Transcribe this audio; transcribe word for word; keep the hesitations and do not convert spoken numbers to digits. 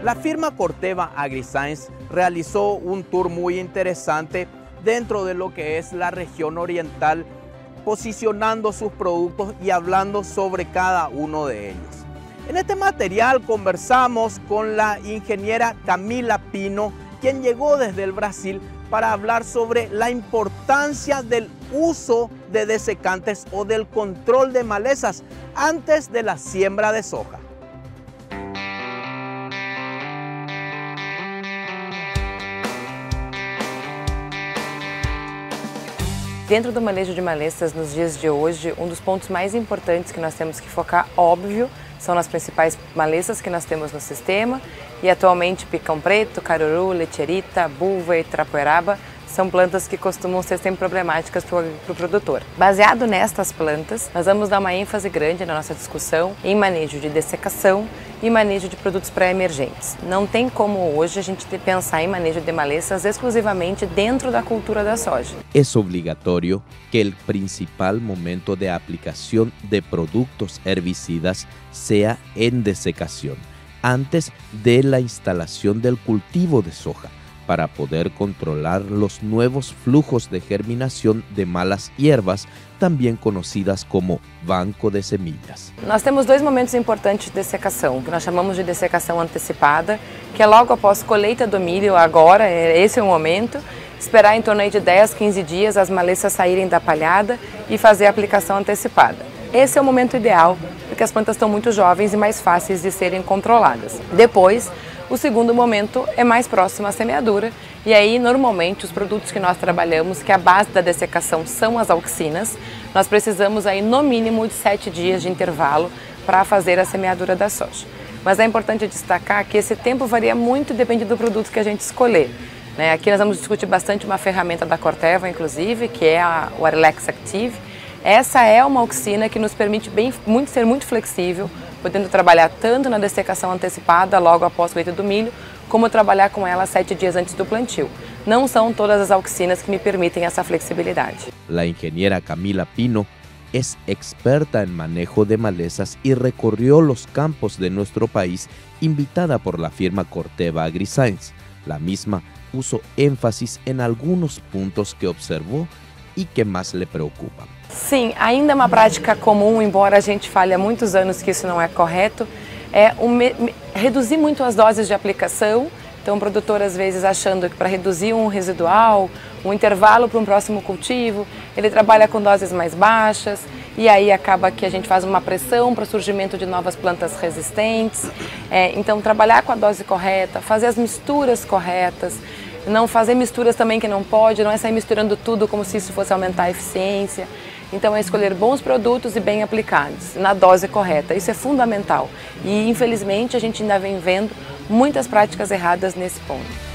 La firma Corteva AgriScience realizó un tour muy interesante dentro de lo que es la región oriental, posicionando sus productos y hablando sobre cada uno de ellos. En este material conversamos con la ingeniera Camila Pino, quien llegó desde el Brasil para hablar sobre la importancia del uso de desecantes o del control de malezas antes de la siembra de soja. Dentro do manejo de malezas, nos dias de hoje, um dos pontos mais importantes que nós temos que focar, óbvio, são nas principais malezas que nós temos no sistema, e atualmente picão preto, caruru, lecherita, buva e trapoeraba são plantas que costumam ser sempre problemáticas para o pro produtor. Baseado nestas plantas, nós vamos dar uma ênfase grande na nossa discussão em manejo de dessecação e manejo de produtos pré-emergentes. Não tem como hoje a gente pensar em manejo de malezas exclusivamente dentro da cultura da soja. É obrigatório que o principal momento de aplicação de produtos herbicidas seja em dessecação, antes de la instalación del cultivo de soja, para poder controlar los nuevos flujos de germinación de malas hierbas, também conhecidas como banco de semillas. Nós temos dois momentos importantes de dessecação, que nós chamamos de dessecação antecipada, que é logo após colheita do milho, agora, esse é o momento, esperar em torno de dez, quinze dias as malezas saírem da palhada e fazer a aplicação antecipada. Esse é o momento ideal, porque as plantas estão muito jovens e mais fáceis de serem controladas. Depois, o segundo momento é mais próximo à semeadura, e aí normalmente os produtos que nós trabalhamos, que a base da dessecação são as auxinas, nós precisamos aí no mínimo de sete dias de intervalo para fazer a semeadura da soja. Mas é importante destacar que esse tempo varia muito, depende do produto que a gente escolher. Né? Aqui nós vamos discutir bastante uma ferramenta da Corteva, inclusive, que é a, o Arylex Active. Essa é uma auxina que nos permite bem, muito, ser muito flexível, podendo trabalhar tanto na dessecação antecipada, logo após a colheita do milho, como trabalhar com ela sete dias antes do plantio. Não são todas as auxinas que me permitem essa flexibilidade. La ingeniera Camila Pino es experta en manejo de malezas y recorrió los campos de nuestro país, invitada por la firma Corteva AgriScience. La misma puso énfasis en algunos puntos que observó e que mais lhe preocupam. Sim, ainda é uma prática comum, embora a gente fale há muitos anos que isso não é correto, é um, reduzir muito as doses de aplicação. Então o produtor às vezes achando que para reduzir um residual, um intervalo para um próximo cultivo, ele trabalha com doses mais baixas e aí acaba que a gente faz uma pressão para o surgimento de novas plantas resistentes. É, então trabalhar com a dose correta, fazer as misturas corretas, não fazer misturas também que não pode, não é sair misturando tudo como se isso fosse aumentar a eficiência. Então é escolher bons produtos e bem aplicados, na dose correta. Isso é fundamental. E infelizmente a gente ainda vem vendo muitas práticas erradas nesse ponto.